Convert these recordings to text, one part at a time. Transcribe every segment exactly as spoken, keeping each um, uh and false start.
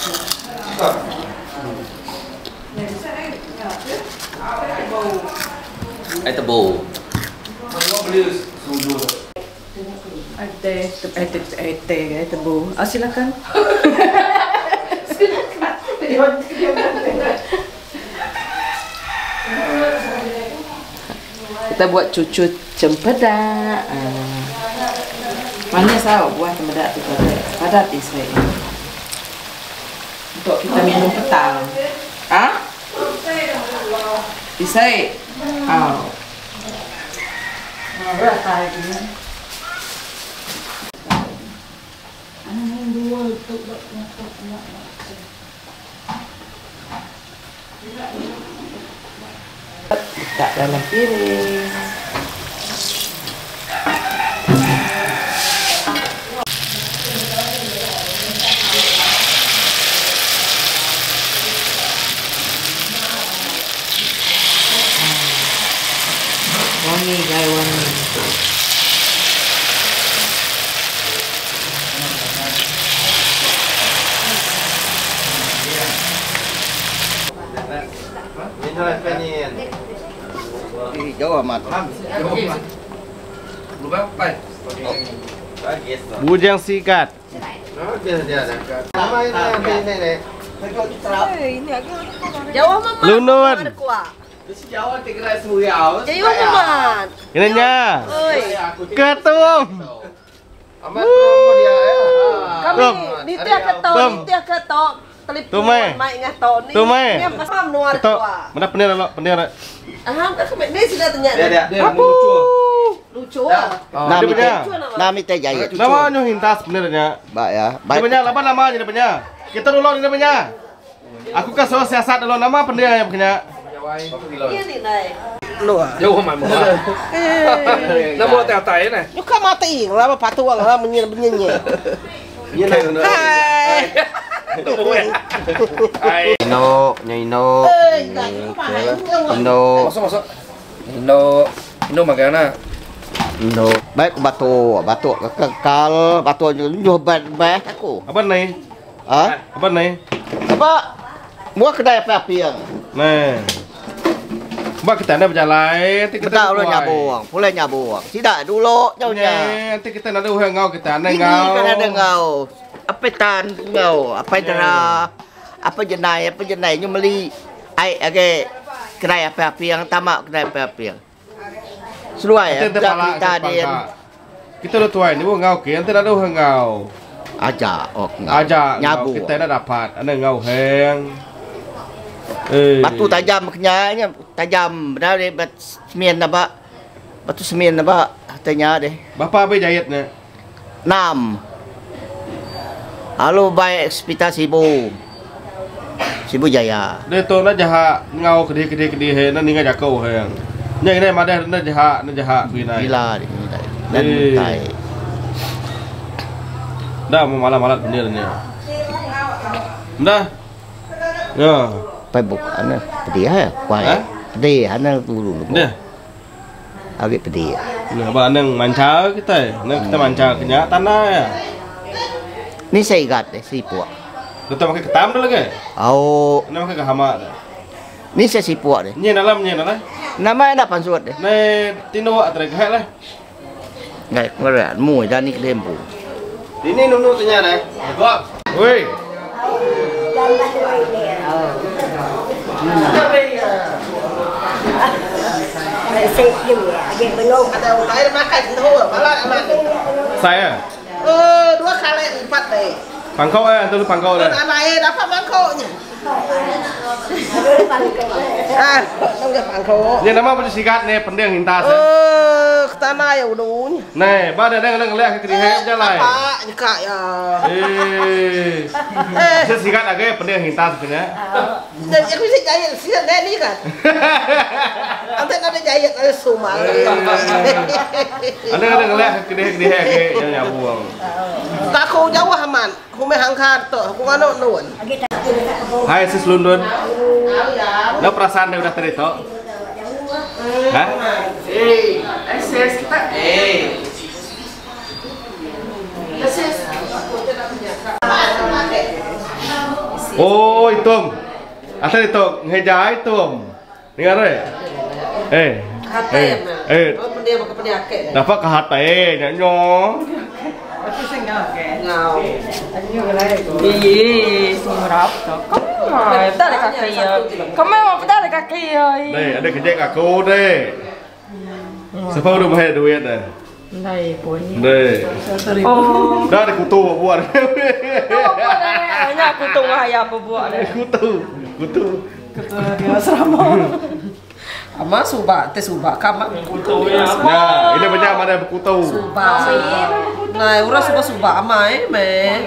Air tebu. Teh, teh, teh, teh, tebu. Ah, silakan. Kita buat cucu cempedak. Ah. Mana saya buat cempedak itu padat istri. Untuk kita minum petang. Ah? Isai. Oh. Berapa ini? Tak dalam piring. Wangi, guys, wangi. Jauh amat. Bujang sikat. Jauh mama. Lunun. Jauh mama. Ininya. Oi. Ketum. Kami di tiap ketok, di tiap ketok. Telepon, mai ngatok ni. Tumai. Ni pas nuar Ketok. tua. Mana penir lo, penir. Aham kan kami ni sudah tanya. Dia dia Apa? Lucu ah. Nami teh. Nami teh jaya. Namanya hintas penirnya. Baik ya. Dia punya apa namanya dia punya? Kita dulu dia punya. Aku kan soal siasat dulu nama penir yang punya. Ini ni nai. Jauh amat murah. Nama teh tai ni. Yuka mati, lama patuang lah menyer menyenyi. Hai. Ino, Ino. Ino. Masuk masuk. Indo, Indo magana. Ino. Baik batu, batu kekal, batu nyoh bat aku. Apa nih? Ah? Apa nih? Apa? Mua kedai apa piang? Nah. Mbak kita nak berjalan, nanti kita Betul udah nyabuang, boleh nyabuang. Tidak dulu nyonya. Nanti kita nak ada orang ngau kita nak Ini ngau. kan ada ngau. Apa tan ngau? Apa jera? Apa jenai? Apa jenai? Nyumeli. Ai age kedai apa piang tamak kedai apa piang. Seluai ya. Kita Kita dia. Kita udah tua ini, bukan ngau ke, nanti ada orang ngau. Aja, ok ngau. Aja Nyabu. Kita nak dapat, ada ngau heng. Eh. Batu tajam kenyanya, tajam. Benar deh, bat semien apa? Batu semien apa? Katanya deh. Bapa apa jahitnya? Enam. Halo baik ekspektasi Sibu. Sibu Jaya. Dia tu nak jahat ngau kedih kedih kedih heng, nak ningat jakau heng. Nya ini madah nak jahat, nak jahat binai. Gila deh, gila. Dan Eh. mutai. Dah mau malam-malam bener ni. Dah. Ya. Pai bukan pedih ya, kuai. Hah? Pedih, ana dulu. Dah. Agak pedih. Nah, abang neng mancar kita, neng kita mancar kenyak tanah ya. Ni saya ingat deh, si puak. Kita pakai ketam dulu ke? Oh, Neng pakai kahama. ni saya si puak deh. Nye dalam nye dalam. Nama ada pansuat deh. Neng tino atrai kahek lah. Ngai ngeret mui dan ni kelembu. Ini nunu tanya deh. Gua. Woi. Saya. Eh, dua kali empat deh. Pangkau eh, tu pangkau deh. Anak eh dapat mangkoknya. Ah, nggak mangkok. Nye nama baju sikat nih, pendeng hintas. Eh, ke tanah ya udah. Nih, bade neng neng lihat ke kedih jalan. Apa nyekak ya? Eh. Eh, Saya sikat agak pendeng hintas punya. dan aku sih jahit sih ada ni kan. Nanti ada jahit ada sumal. Ada ada ngeliat ke kedih kedih ke yang nyabuang. Tak kau jauh aman. Aku meh angkat tu. Aku kan nak nuan. Hai sis London. Lo perasaan dia udah tadi toh? Hah? Eh, sis kita. Eh. Sis. Oh, itum. Asal itu ngejai itum. Dengar eh? Eh. Hati Eh. Eh. Oh, pendia makan penyakit. Dapat ke hati nyanyo. Aku sing ngake. Ngau. Anyo galai ko. Ih, sumrap to. Kamu pedal kaki ya. Kamu mau pedal kaki ya. Đây, ada kerja aku deh. Siapa udah mahir duit dah? Đây punya. Deh. Oh. Dah ada kutu buat. Hanya aku tunggu ayah apa buat deh. Kutu, kutu. Dia serama. Ama subak, teh subak kamak. Nah, ini banyak mana kutu. Subak. Nah, orang suka subak ama eh, me.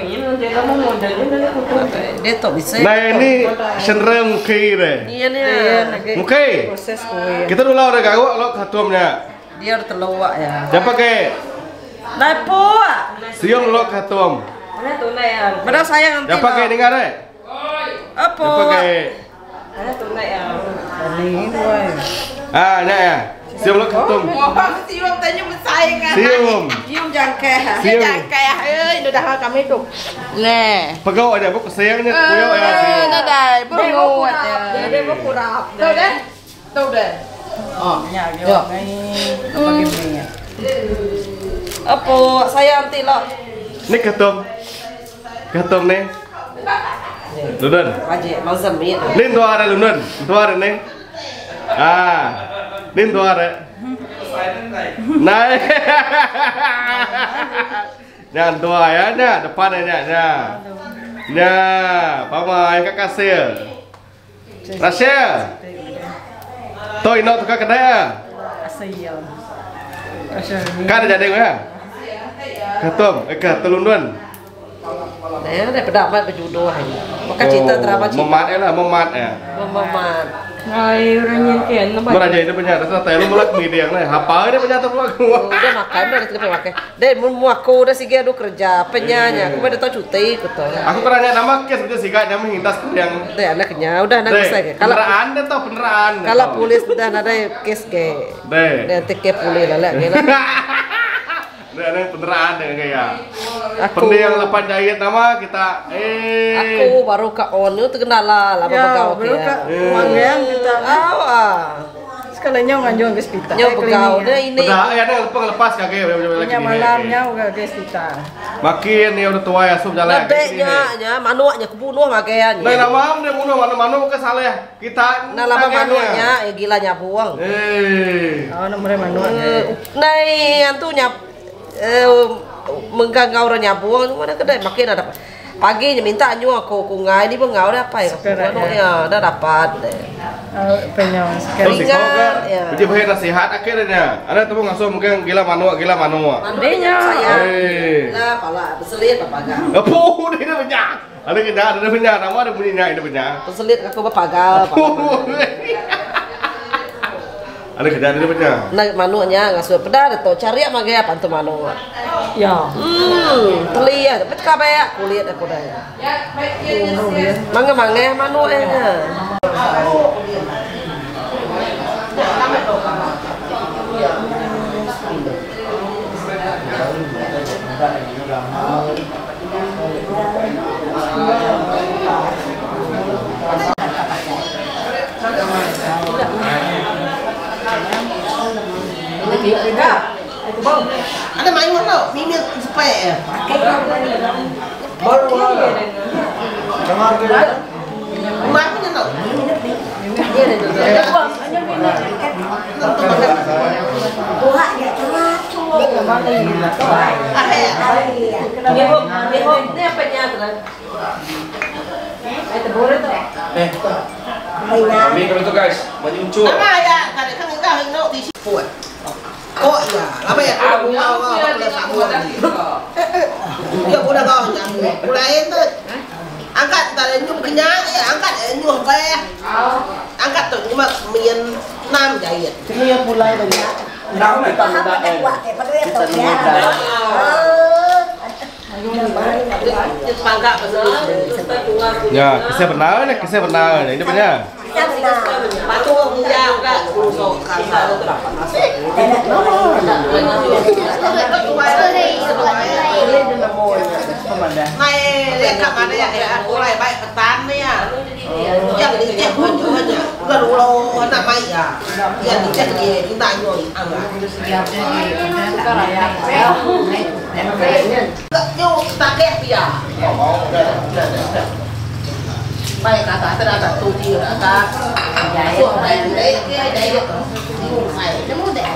Dia tak bisa. Nah, ini senrem muki deh. Iya nih. Muki. Proses kue. Kita dulu ada gawe lo katumnya. Dia udah terluak ya. Jangan pakai Nah, po. siung lo katum. Mana tunai yang? Padahal sayang nanti. Jangan pakai dengar deh. Apa? Jangan pakai. Mana tunai yang? Ini boy. Ah, ya ya. Siung lo katum. Wah, siung tanya bersaing kan. Siung. Siung jangkeh. Siung. Jangkeh. Eh, itu dah kami tuh. Nè. Pegawai aja, buk sayangnya kuyo ya siung. Nó đây, bố nguột. Dia mau kurap. Đâu đấy? Đâu đấy? Oh, nhà vô cái bagi mie. Apa saya nanti lo? Ini katum. Katum nih. Lundun. Wajib mazam ini. Nin tua ada Lundun. Tua ada nih. Ah. Nin tua ada. Naik. Jangan tua ya, nah depan aja, nah. Nah, pamai kakak kasih. Rasya. Tôi nó thuộc cái đấy à? Asyal. Kan ada jadi ya? Ketum, eka telun dun. Nè, này phải đạp lại judo hay. Maka cita drama cita. Memat ya lah, memat ya. Memat. Ngai orang kian nampak. Mana jadi punya, terus telu mulak media nih. Apa ini punya terus mulak? Udah makan udah kita pakai. Deh, mau aku udah sih dia kerja penyanyi. Aku udah tahu cuti gitu. Aku kerana nama kes betul sih kak, nama hintas yang. Deh, anaknya udah anak saya. Kalau peneraan deh tau peneraan. Kalau polis udah ada kes ke. Deh. Deh, tiket polis lah lah. Deh, ada peneraan deh kayak. Aku Pendek yang lepas jahit nama kita. Eh. Aku baru ke on itu kenal lah lama begau Baru kia. kak manggang kita. Awah. Sekalinya nganjuan ke hospital. Nyaw begau deh ini. Udah, ya ada lepas lepas kakek. Punya malamnya udah ke hospital. Makin ya udah tua ya sub jalan. Nadeknya, nya manuaknya kebunuh makanya. Nah, nama dia bunuh mana mana ke salah kita. Nah lama manuaknya, eh gila nyabuang. Eh. Oh nomornya manualnya. Nah, antu nyap eh menggangau orang nyabuang mana kedai makin ada pagi minta nyu aku kungai ini bengau ada apa ya? Manuaknya udah dapat deh. Penyong Terus sekali. sih kau kan, uji bahaya nasihat akhirnya. Ada tuh ngasuh mungkin gila manua, gila manua. Manuaknya saya. Eh. Nah, pala berselit apa gak? Apa ini ada banyak. Ada kita ada banyak, nama ada bunyinya ada banyak. Berselit aku berpagal. Ada kerjaan ada banyak. Nah, manuaknya ngasuh pedas atau cari apa gaya apa tuh manuak? Ya. Hmm, telia, tapi kabeh kulit aku dah. Mangga mangga manuaknya. Ada main mana? Mimi supaya. Baru baru. Dengar ke? Rumah punya no. Iya deh. Buah ya cuma cuma. Ah ya. Dia hok, dia hok. Ini apa nya terus? Itu boleh tuh. Eh. Kami kalau itu guys, maju uncur. Apa ya? Kadang kan enggak hendak di situ. Oh iya, apa ya? Aku mau apa sabu. Dia udah kau nyamuk. Mulai itu angkat tadi nyum kenyang, eh angkat nyum be. Angkat tuh cuma mien enam jahit. Ini yang mulai dari Tahu nih tahu dah. kita muda. Ya, kisah benar nih, kisah benar. Ini benar. Batu punya enggak rusuk kasa itu dapat masuk. Mai lihat kak mana ya ya mulai baik petani ya yang dicek aja aja lalu lo anak baik ya yang dicek dia kita nyoi enggak yuk takeh ya baik kata ternyata tuh dia kata suami đấy cái đấy phải nó muốn đẻ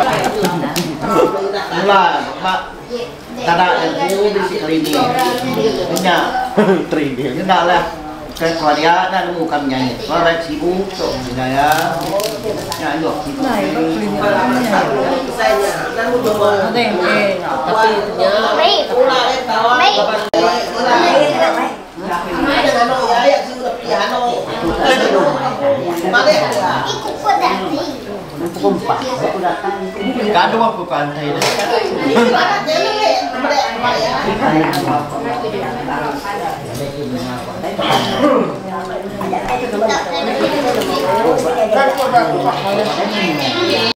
Lah, Pak. Kada itu di Tridi. Nya, Tridi. Enggak lah. Kayak Korea dan bukan nyanyi. Korek sibuk tuh saya. Ya, yuk. Này, bác Quỳnh thì làm cái này. nó muốn đồ Nó đèn ghê nhở. mấy mấy dengan no ya ya sudah piano mana ya Kado bukan Thầy đấy. Ini